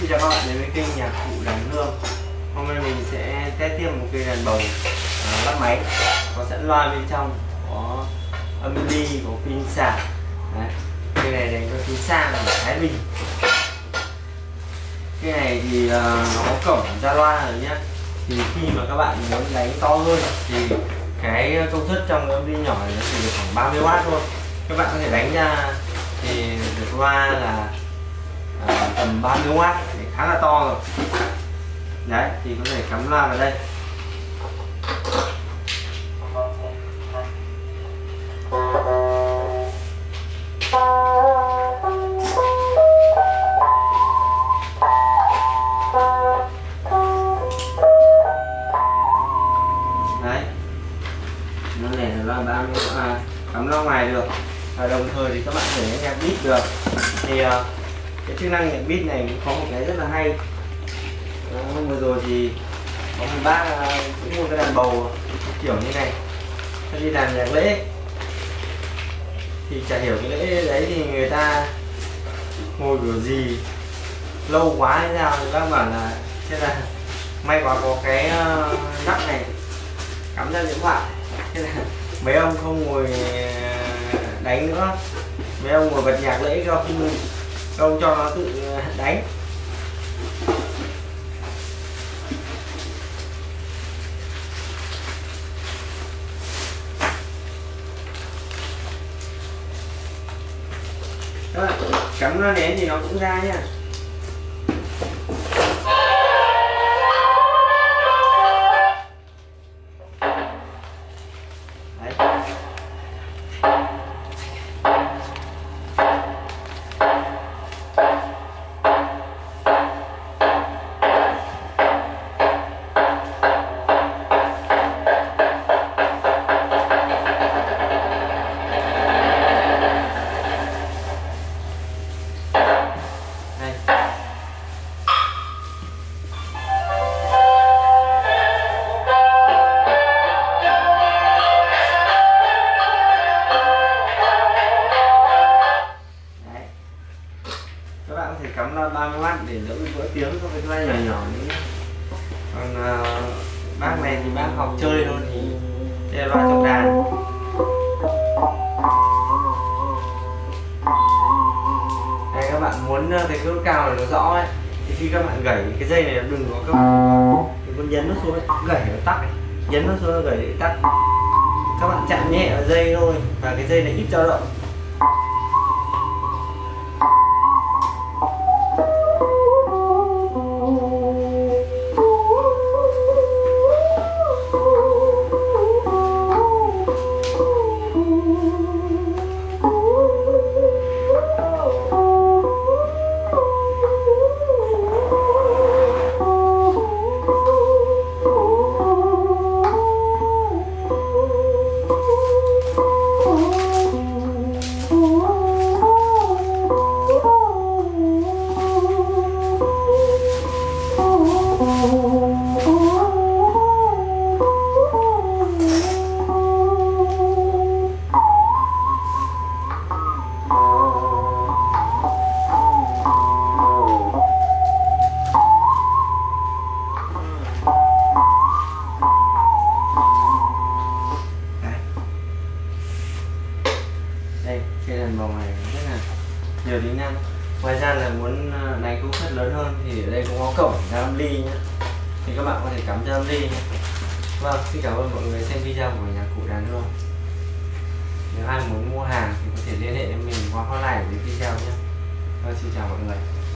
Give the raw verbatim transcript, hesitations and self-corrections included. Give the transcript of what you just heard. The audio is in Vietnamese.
chào các bạn đến với kênh nhạc cụ đàn hương. Hôm nay mình sẽ test tiếp một cây đàn bầu uh, lắp máy, có sẵn loa bên trong, có âm ly, có pin sạc. Đấy. Cây này đánh có pin sang ở Thái Bình. Cây này thì uh, nó có cổng ra loa rồi nhá. Thì khi mà các bạn muốn đánh to hơn thì cái công suất trong âm ly nhỏ này nó chỉ được khoảng ba mươi oát thôi. Các bạn có thể đánh ra thì được loa là À, tầm ba mươi oát thì khá là to rồi. Đấy, thì có thể cắm loa vào đây. Đấy, nó này là loa ba mươi, à, cắm loa ngoài được. Và đồng thời thì các bạn có thể nghe nhạc beat được. Thì uh, cái chức năng nhạc beat này cũng có một cái rất là hay. Hôm vừa rồi thì có một bác cũng mua cái đàn bầu kiểu như này, nó đi làm nhạc lễ thì chả hiểu cái lễ đấy thì người ta ngồi biểu gì lâu quá hay sao, thì bác bảo là thế là may quá có cái nắp này cắm ra điện thoại, thế là mấy ông không ngồi đánh nữa, mấy ông ngồi bật nhạc lễ cho không ông cho nó tự đánh. Các bạn cắm nó nén thì nó cũng ra nha. Đấy. Các bạn có thể cắm loa ba mươi oát để đỡ vỡ tiếng cho cái loa nhỏ nhỏ nữa. Còn uh, bác này thì bác học chơi thôi, thì đây là loa chống đàn. Đây, các bạn muốn cái cỡ cao này nó rõ ấy, thì khi các bạn gảy cái dây này đừng có các bạn đừng có nhấn nó xuống ấy, gảy nó tắt này, nhấn nó xuống nó gảy để tắt. Các bạn chạm nhẹ vào dây thôi và cái dây này ít dao động. Đây, cái đàn bầu này rất là nhiều tính năng. Ngoài ra là muốn đánh công suất lớn hơn thì ở đây cũng có cổng ra âm ly nhé, thì các bạn có thể cắm ra âm ly nhé. Vâng, xin cảm ơn mọi người xem video của nhạc cụ đàn hương. Nếu ai muốn mua hàng thì có thể liên hệ với mình qua hotline của video nhé. Vâng, xin chào mọi người.